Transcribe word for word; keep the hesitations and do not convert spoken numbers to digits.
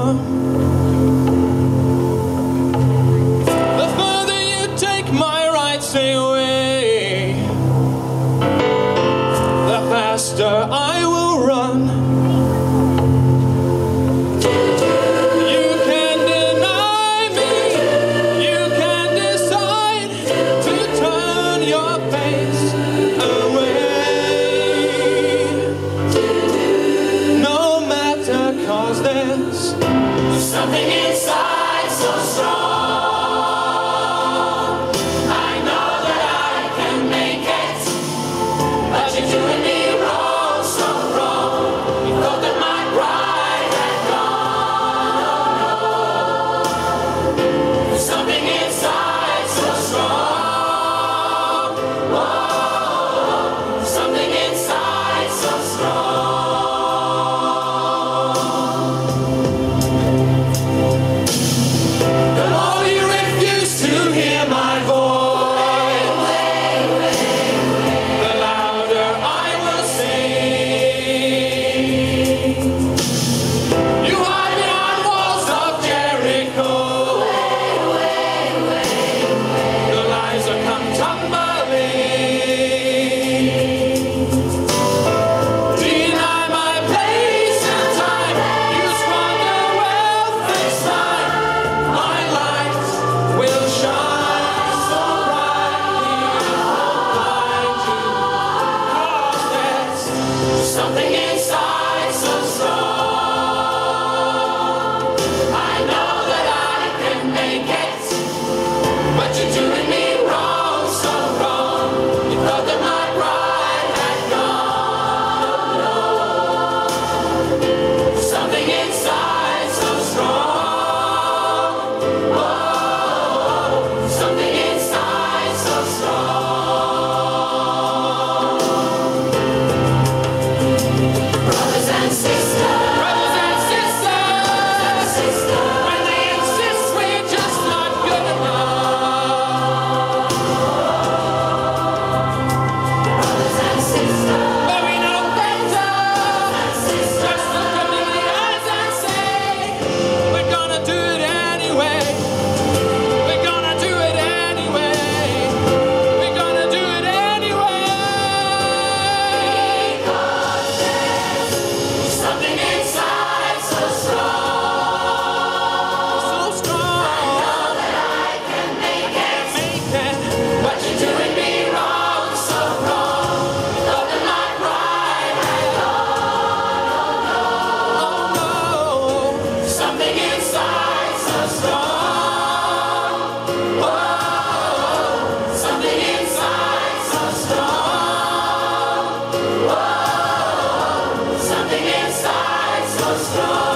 come. The further you take my rights away, the faster I will run. You can deny me, you can decide to turn your face away. No matter, 'cause there's something inside so strong. I know that I can make it, but you're doing me wrong, so wrong. You thought that my pride had gone. There's something inside so strong. Whoa, something inside so strong. The more you refuse to hear my voice, the louder I will sing. You hide behind walls of Jericho. The lies have come tumbling. Deny my place and time. You squander wealth this time. My light will shine so brightly behind you. 'Cause there's something inside so strong. I know that I can make it, but you're doing me wrong, so wrong. You thought that my pride had gone. Something inside so strong. Whoa, something inside so strong. Brothers and sisters, brothers and sisters, when they insist we're just not good enough. Brothers and sisters, but we know better. Just look at me in the eyes and say, we're gonna do it anyway. We're gonna do it anyway. We're gonna do it anyway. 'Cause there's something inside so strong. So strong. I know that I can make it. Make it. But you're doing me wrong, so wrong. You thought that my pride had gone. Oh no. Something inside so strong. Whoa. Something inside so strong. Whoa. Something inside so strong.